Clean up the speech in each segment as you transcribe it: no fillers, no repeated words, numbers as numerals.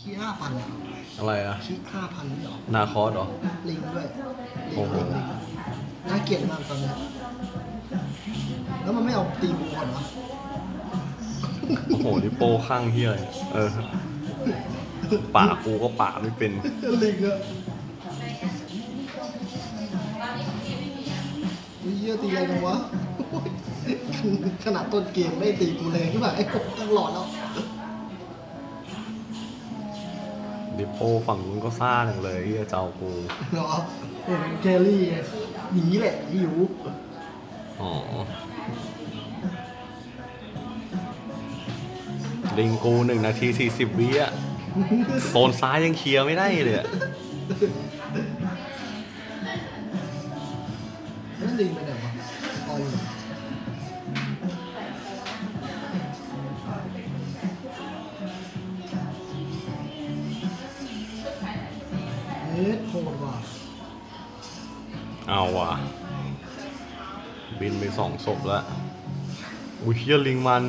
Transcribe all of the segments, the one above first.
ขี้5,000อ่ะอะไรอะขี้5,000นี่หรอนาคอสหรอลิงด้วยโอ้โหน่าเกลียดมากตอนนี้แล้วมันไม่เอาตีบูก่อนวะโอ้โหนี่โป้ข้างเฮียป่ากูก็ป่าไม่เป็นลิงอะเฮียตีแรงจังวะขนาดต้นเกมไม่ตีกูแรงใช่ไหมไอ้พวกตั้งหลอดแล้วดิโป้ฝั่งนู้นก็ซ่าหนึ่งเลยที่จะเอากูเหรอเห็นแครี่อย่างนี้แหละหิวอ๋อลิงกู1 นาที 40 วิอะโซนซ้ายยังเคลียร์ไม่ได้เลยอะนั่นลิงไปไหนวะคอยอยู่เฮ้ยโหดว่ะเอาว่ะบินไป2 ศพแล้วอุ้ยเฮียลิงมัน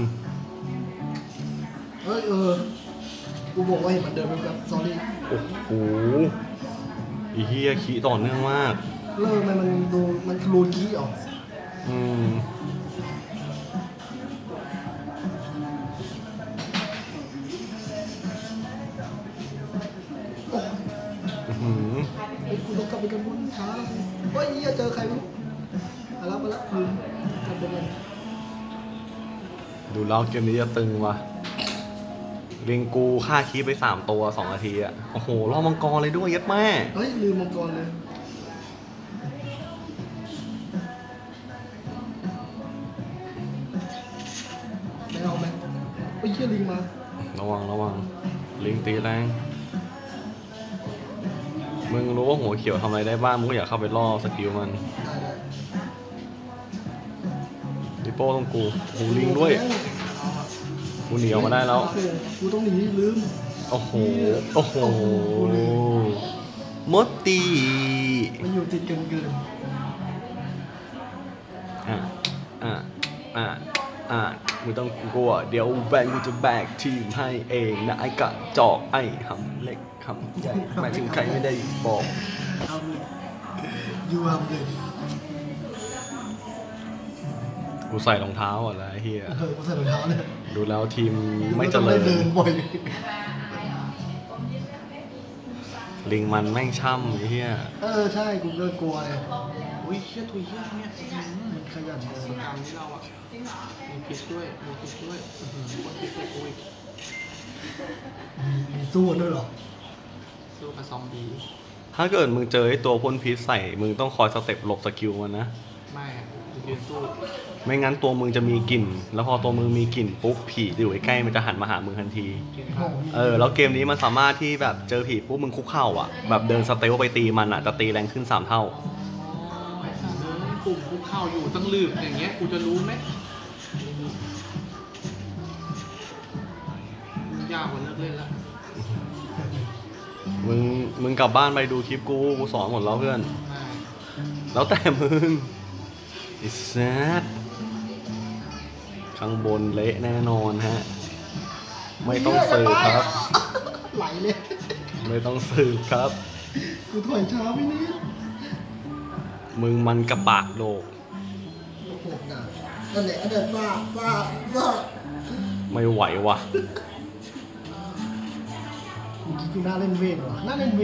เฮ้ยกูบอกว่าเห็นมันเดินไปแบบซอรี่โอ้โหอีเฮียขี้ต่อเนื่องมากมันดูมันรูนขี้ออกกูต้องกลับไปกันบนช้าแล้วเฮ้ยเจอใครมั้งมาแล้วลืมทำเป็นไงดูแล้วเกมนี้จะตึงว่ะลิงกูฆ่าคีไป3 ตัว 2 นาทีอ่ะโอ้โหรอมังกรเลยด้วยยัดแม่เฮ้ยลืมมังกรเลยไม่เอาไหมไอ้เชี่ยลิงมาระวังลิงตีแรงมึงรู้ว่าหัวเขียวทำอะไรได้บ้างมึงก็อยากเข้าไปล่อสกิลมันดิโป้ต้องกูโอ้ลิงด้วยกูหนีออกมาได้แล้วกูต้องหนีลืมโอ้โหมดตีมันอยู่ติดกันเกินมึงต้องกลัวเดี๋ยวแบงกูจะแบกทีมให้เองนะไอ้กะจอกไอ้หำเล็กหำใหญ่หมายถึงใครไม่ได้บอกยูทำเลยกูใส่รองเท้าอะไรเฮียกูใส่รองเท้าเลยดูแล้วทีมไม่เจริญบ่อยลิงมันแม่งช่ำไอ้เฮียใช่กูก็กลัวเลยอุ้ยเชี่ยถุยเชี่ยเนี่ยมันขยันเลยสกรรมที่เราอ่ะมีพิษด้วยคนพิษเลยอุ้ยมีสู้ด้วยหรอสู้กับซอมบี้ถ้าเกิดมึงเจอไอ้ตัวพ่นพิษใส่มึงต้องคอยสเต็ปหลบสกิลมันนะไม่ยืนสู้ไม่งั้นตัวมึงจะมีกลิ่นแล้วพอตัวมึงมีกลิ่นปุ๊บผีที่อยู่ใกล้มันจะหันมาหามึงทันทีแล้วเกมนี้มันสามารถที่แบบเจอผีปุ๊บมึงคุกเข่าอ่ะแบบเดินสเตลไปตีมันอ่ะจะตีแรงขึ้น3 เท่าไอ้สัตว์ปุ่มคุกเข่าอยู่ตั้งลืมอย่างเงี้ยกูจะรู้ไหมยากกว่าเลิกเล่นละมึงกลับบ้านไปดูคลิปกูสอนหมดแล้วเพื่อนแล้วแต่มึงไอ้แซดข้างบนเละแน่นอนฮะไม่ต้องสืบครับไหลเลยไม่ต้องสืบครับกูถอยช้าไม่นิดมึงมันกระปากโลกนั่นแหละเดินฟ้าไม่ไหววะกูน่าเล่นเวทว่ะ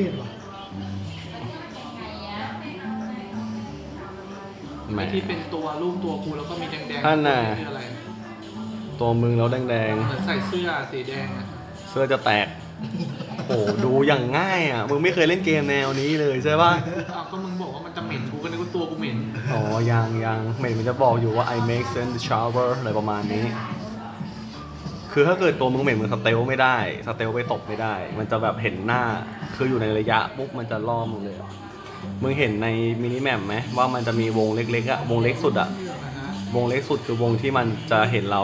ที่เป็นตัวรูปตัวกูแล้วก็มีแดงๆท่านน่ะตัวมึงแล้วแดงเหมือนใส่เสื้อสีแดงเสื้อจะแตกโอ้ดูอย่างง่ายอ่ะมึงไม่เคยเล่นเกมแนวนี้เลยใช่ป่ะก็มึงบอกว่ามันจะเหม็นกูก็นึกว่าตัวกูเหม็นยังเหม็นมันจะบอกอยู่ว่า I make sense shower อะไรประมาณนี้คือถ้าเกิดตัวมึงเหม็นมึงสเตลไม่ได้สเตลไปตบไม่ได้มันจะแบบเห็นหน้าคืออยู่ในระยะปุ๊บมันจะล่อมึงเลยมึงเห็นในมินิแมปไหมว่ามันจะมีวงเล็กๆอะวงเล็กสุดอะวงเล็กสุดคือวงที่มันจะเห็นเรา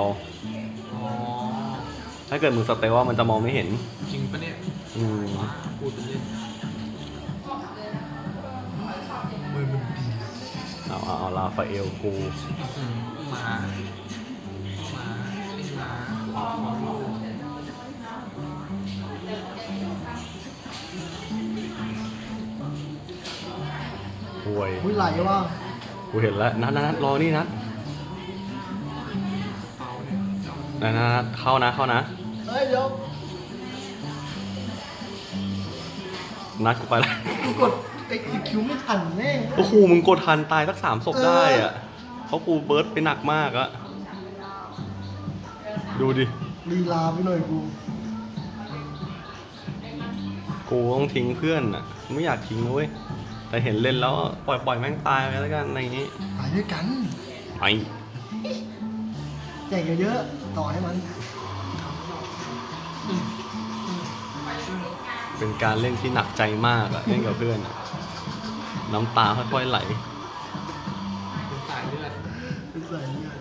ถ้าเกิดมึงสเตลว่ามันจะมองไม่เห็นจริงปะเนี่ยพูดเป็นเล่นเอาลาฟาเอลกูมาวยอุ้ยไหลว่ะกูเห็นแล้วนัดรอนี่นัดเปาเนี่ยนัดเข้านะเฮ้ยเดี๋ยวนัดกูไปแล้วกูกด execute ไม่ทันแม่งโอ้โหมึงกดทันตายสัก3 ศพได้อะเพราะกูเบิร์ดไปหนักมากอะดูดิลีลาไปหน่อยกูกูต้องทิ้งเพื่อนอะไม่อยากทิ้งนะเว้ยแต่เห็นเล่นแล้วปล่อยแม่งตายไปแล้วกันอะไรอย่างงี้ตายด้วยกันไปแจกเยอะๆต่อให้มันเป็นการเล่นที่หนักใจมากอะเล่นกับเพื่อนอะน้ำตาค่อยๆไหลเป็นสายเลือดเป็นใส่เลือด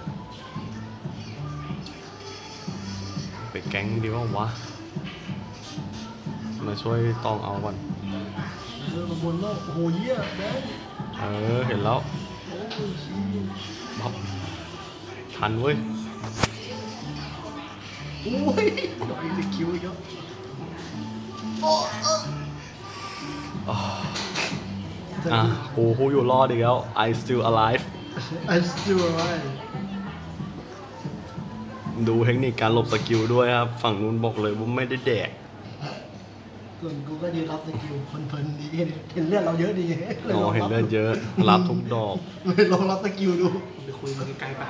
ไปแก๊งดีว่าวะมาช่วยตองเอาก่อนมาบนแล้วโอ้โหเยี่ยแบงค์เห็นแล้วโอ้ยชี้บับทันเว้ยโอ้ยดอก execute อีกแล้วโอ้กูอยู่รอดอีกแล้ว I still alive I still alive ดูเทคนิคการหลบสกิลด้วยครับ ฝั่งนู้นบอกเลยว่าไม่ได้แดกส่วนกูก็ยืนรับสกิลเพลินๆดีเห็นเลือดเราเยอะดีอ๋อเห็นเลือดเยอะ รับทุกดอกเลยลองรับสกิลดูไปคุยมันไกลๆไป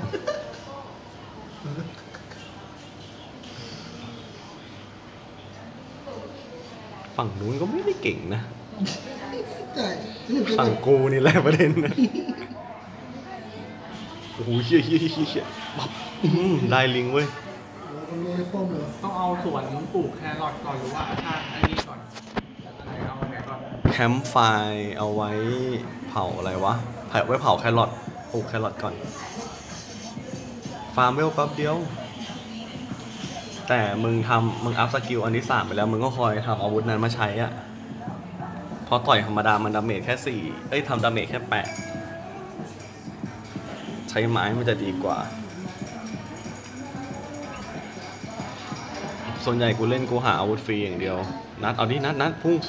ฝั่งนู้นก็ไม่ได้เก่งนะใช่ฝั่งกูนี่แหละประเด็นนะ โอ้โหเฮียบับได้ลิงเว้ยคนนี้ป้อมเหรอต้องเอาสวนปลูกแครอทก่อนหรือว่าถ้าไอ้นี่ก่อนอะไรเอาไหนก่อนแคมป์ไฟเอาไว้เผาอะไรวะไว้เผาแครอทปลูกแครอทก่อน ฟาร์มเวลแป๊บเดียว แต่มึงอัพสกิลอันที่3ไปแล้วมึงก็คอยทำอาวุธนั้นมาใช้อะเพราะต่อยธรรมดามันดาเมจแค่4ทำดาเมจแค่8ใช้ไม้มันจะดีกว่า ส่วนใหญ่กูเล่นกูหาอาวุธฟรีอย่างเดียว นัดเอาดินัดพุ่ง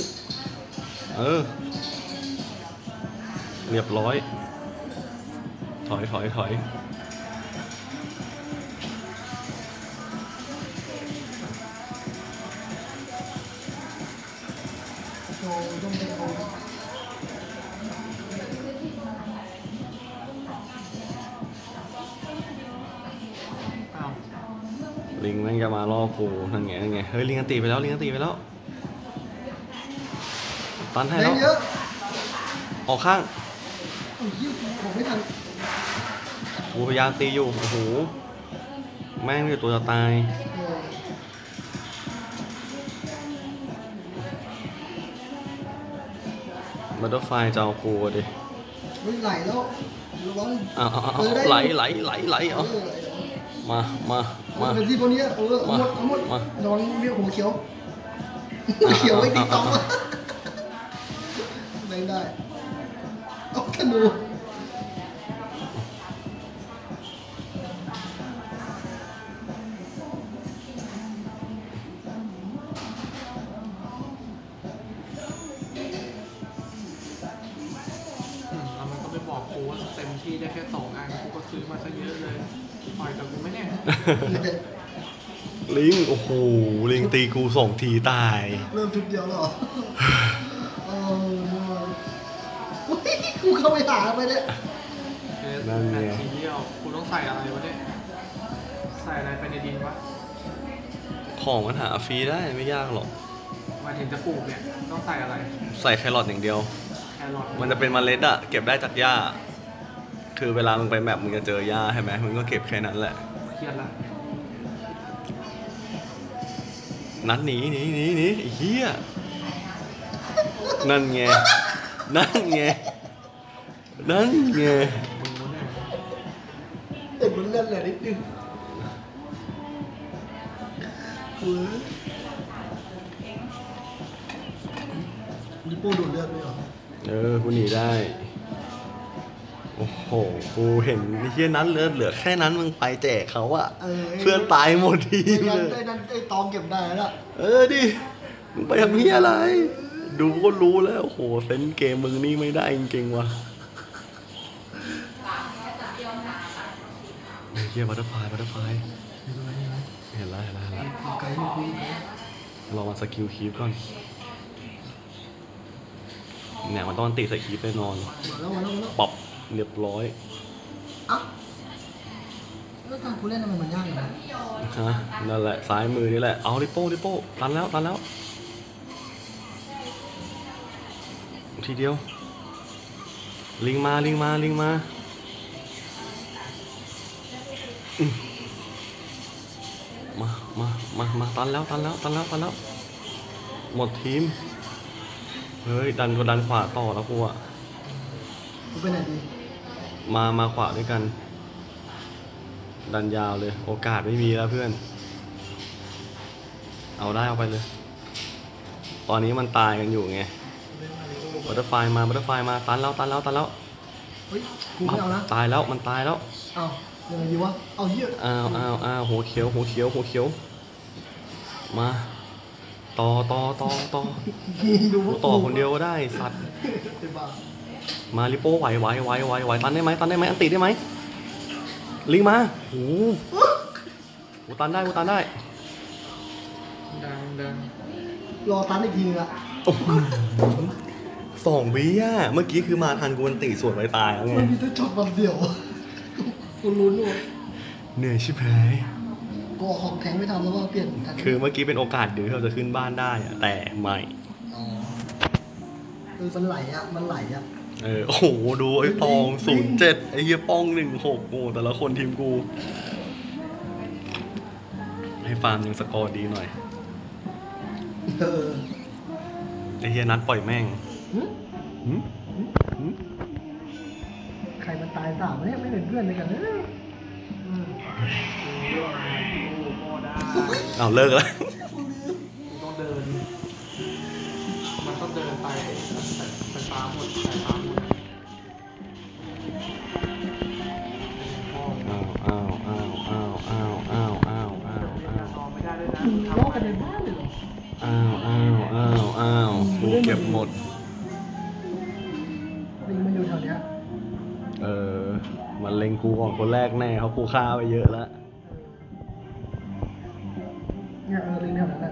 เรียบร้อย ถอยโอ้ต้องไปเอาอ้าวลิงแม่งจะมาล่อกูนั่นไงเฮ้ยลิงอันตีไปแล้วตันให้แรแล้วงเยอะออกข้างโอ้ยผมไม่ทันกูพยายามตีอยู่โอ้โหแม่งอยู่ตัวจะตายบัตเตอร์ไฟจะเอากูดิไม่ไหลแล้วระวังไหลเอามาเป็นที่พวกนี้เอาหมดระวังเรียกหัวเขียวเขียวไว้ตีตองแบงได้เอาธนูแล้วมันก็ไปบอกกูว่าเต็มที่ได้แค่2 อันกูก็ซื้อมาซะเยอะเลยปล่อยกับกูไหมเนี่ยลิงโอ้โหลิงตีกู2 ทีตายเริ่มทุกเดียวแล้วเหรอโอ้ยกูเข้าไปหาไปเนี่ยนั่นไงแมททีเดียวกูต้องใส่อะไรวะเนี่ยใส่อะไรไปในดินวะของมันหาฟรีได้ไม่ยากหรอกมาถึงจะปลูกเนี่ยต้องใส่อะไรใส่แครอทอย่างเดียวแครอทมันจะเป็นเมล็ดอะเก็บได้จากหญ้า คือเวลามึงไปแมปมึงจะเจอหญ้าใช่ไหมมึงก็เก็บแค่นั้นแหละเครียดละนัดหนีไอ้เหี้ยนั่นไงมึงเนี่ยเอ็ดมันเล่นเลยนิดนึงลิปโป้ดูดเลือดไหมเหรอกูหนีได้ โอ้โห กูเห็นไอ้เหี้ยนั้นเลือดเหลือแค่นั้นมึงไปแจกเขาอะเพื่อนตายหมดทีมเลยไอ้นั่นไอ้ตองเก็บได้แล้วดิ มึงไปทำเหี้ยอะไรดูก็รู้แล้วโอ้โหเซนส์เกมมึงนี่ไม่ได้จริงๆว่ะเฮียบัตเตอร์ไฟเห็นแล้วไกลอยู่ไกลรอมาสกิลคีฟก่อนเนี่ยมันต้องตีใส่คีฟแน่นอนมาแล้วปรับเรียบร้อยอ่ะแล้วการกูเล่นทำไมมันยากอย่างนั้นฮะนั่นแหละซ้ายมือนี่แหละเอาดิโป้ตันแล้วทีเดียวลิงมามาตันแล้วหมดทีมเฮ้ยดันขวาต่อแล้วกูอะกูไปไหนดีมาขวาด้วยกันดันยาวเลยโอกาสไม่มีแล้วเพื่อนเอาไปเลยตอนนี้มันตายกันอยู่ไงบัตเตอร์ไฟมาตันแล้วเฮ้ยกูไม่เอานะตายแล้วมันตายแล้วเอายังไงดีวะเอาเหี้ยอ้าวหัวเขียวมาต่อดูกูต่อคนเดียวก็ได้สัตว์เป็นบ้ามาลิโป้ไหวตันได้ไหมอันติได้ไหมลิงมาโอ้โหตันได้ดังรอตันอีกทีนึงอะ 2 วิอ่ะเมื่อกี้คือมาทันกูอันติส่วนไว้ตายแล้วไงมันมีแต่ช็อตบันเดียวกูลุ้นด้วยเหนื่อยชิบหายกูออกของแทงไม่ทันแล้วว่าเปลี่ยนทันคือเมื่อกี้เป็นโอกาสเดียวที่เราจะขึ้นบ้านได้อะแต่ไม่อ๋อมันไหลอะโอ้โหดูไอ้ตอง07ไอ้เหี้ยป้อง16โอ้แต่ละคนทีมกูให้ฟาร์มยังสกอร์ดีหน่อยไอ้เหี้ยนัดปล่อยแม่งใครมันตายสามเนี่ยไม่เป็นเพื่อนเลยกันเลยเอาเลิกแล้วกูต้องเดิน มันต้องเดินไปไฟฟ้าหมดอ้าวไม่ได้ด้วยนะมึงล้อกันในบ้านเลยเหรออ้าวกูเก็บหมดลิงมันอยู่แถวเนี้ยมันเล็งกูก่อนคนแรกแน่เขากูฆ่าไปเยอะแล้วเนี่ยลิงแถวนั้นแหละ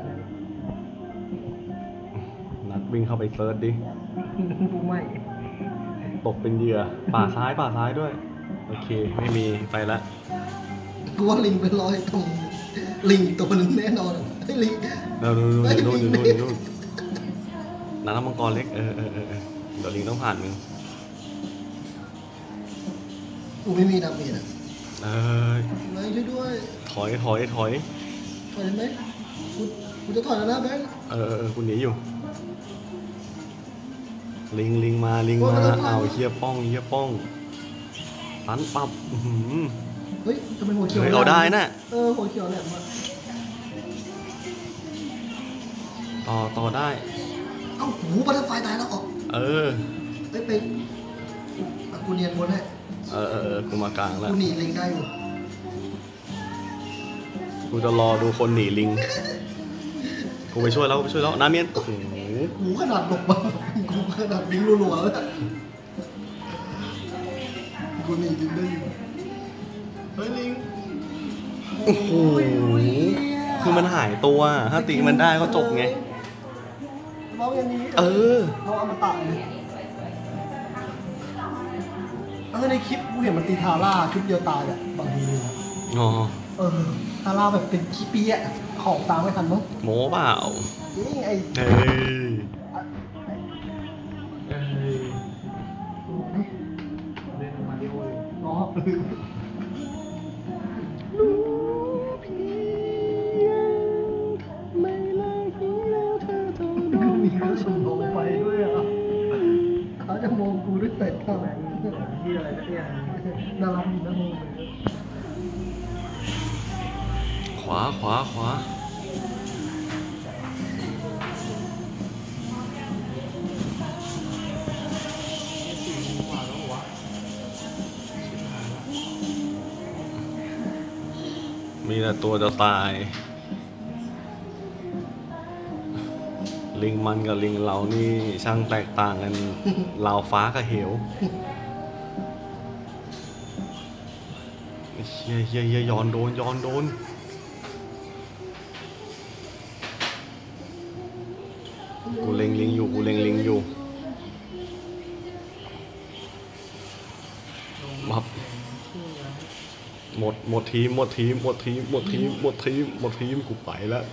นัดวิ่งเข้าไปเซิร์ชดิกูไม่ตกเป็นเหยื่อป่าซ้ายด้วยโอเคไม่มีไปละกูว่าลิงเป็นร้อยตรงลิงตัวนึงแน่นอนไอ้ลิงเราดูอยู่นู่นน้ำมังกรเล็กเดี๋ยวลิงต้องผ่านมึงกูไม่มีดาเมจอ่ะ ไม่ช่วยด้วยถอยถอยได้ไหมกูจะถอยแล้วนะแบงค์คุณหนีอยู่ลิงมาเอาเฮียป้องตันปับเฮ้ยจะเป็นหัวเขียวเอาได้น่ะหัวเขียวแหลมอ่ะต่อได้เอ้าหูบัตเตอร์ไฟตายแล้วออกไปกูเนียนบนให้กูมากลางแล้วกูหนีลิงได้อยู่กูจะรอดูคนหนีลิงกูไปช่วยแล้วน้ำเมียนโอ้โหหูขนาดหลบมากูขนาดวิ่งรัวๆแล้วกูหนีลิงได้อยู่เฮ้ยลิงโอ้โหคือมันหายตัวถ้าตีมันได้ก็จบไงเราอย่างนี้เราเอามาตัดในคลิปกูเห็นมันตีทาร่าชุดเดียวตายอ่ะบางทีทาร่าแบบเป็นขี้เปี้ยของตามไม่ทันมั้งโม้เปล่านี่ไอ้เล่นมาริโอเลยอ๋อมีเครื่องส่งลงไปด้วยอ่ะเขาจะมองกูด้วยสายตาแบบที่อะไรสักอย่างน่ารักดีนะมองเลยขวามีแต่ตัวจะตายลิงมันกับลิงเรานี่ช่างแตกต่างกันราวฟ้ากับเหวเฮียย้อนโดนกูเล็งลิงอยู่มับหมดทีมกูไปแล้ว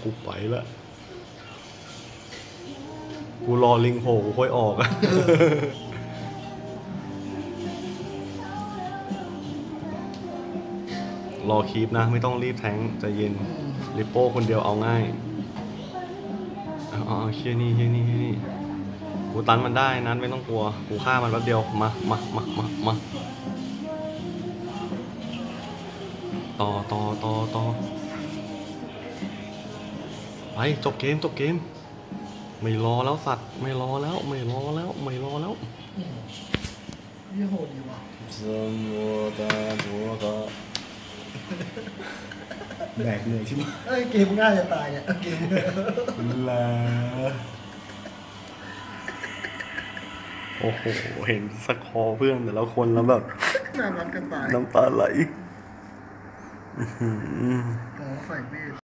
กูรอลิงโผล่กูค่อยออกอะ รอคีปนะไม่ต้องรีบแทงใจเย็นลิปโป้คนเดียวเอาง่ายเชี่ยนี่กูตันมันได้นั้นไม่ต้องกลัวกูฆ่ามันแป๊บเดียวมาต่อไปจบเกมไม่รอแล้วสัตว์ไม่รอแล้วนี่โหดดีว่ะแบกเหนื่อยใช่ไหมเกมง่ายจะตายเนี่ยเกมแล้วโอ้โหเห็นสกอร์เพื่อนแต่ละคนแล้วแบบน่ารักกันตายน้ำตาไหลอ๋อใส่เบส